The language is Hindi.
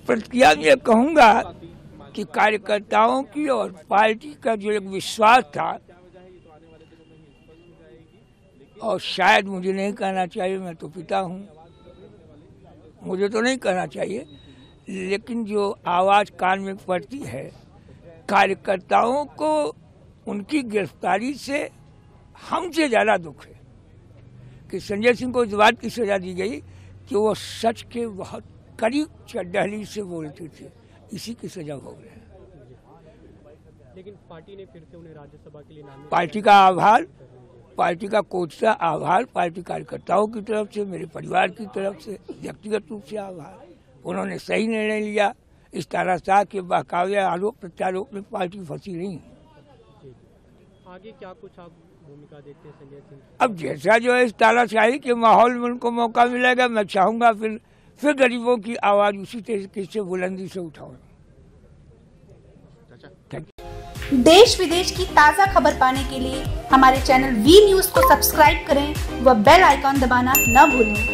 प्रतिक्रिया में कहूँगा कि कार्यकर्ताओं की और पार्टी का जो एक विश्वास था, और शायद मुझे नहीं कहना चाहिए, मैं तो पिता हूँ, मुझे तो नहीं कहना चाहिए, लेकिन जो आवाज़ कान में पड़ती है, कार्यकर्ताओं को उनकी गिरफ्तारी से हमसे ज़्यादा दुख है कि संजय सिंह को इस बात की सजा दी गई कि वो सच के बहुत करीब चढ़ी से बोलते थे, इसी की सजा हो गई। लेकिन पार्टी ने फिर से उन्हें राज्यसभा के लिए नामित। पार्टी का आभार, पार्टी का कोटसा आभार, पार्टी कार्यकर्ताओं की तरफ से, मेरे परिवार की तरफ से व्यक्तिगत रूप से आभार। उन्होंने सही निर्णय लिया। इस तानाशाह के बहकावे आरोप प्रत्यारोप में पार्टी फंसी नहीं। आगे क्या कुछ आप भूमिका देखते हैं संजय सिंह? अब जैसा जो है इस तानाशाही के माहौल में उनको मौका मिलेगा, मैं चाहूंगा फिर गरीबों की आवाज उसी तरीके से बुलंदी से उठाऊं। देश विदेश की ताज़ा खबर पाने के लिए हमारे चैनल वी न्यूज़ को सब्सक्राइब करें व बेल आइकॉन दबाना न भूलें।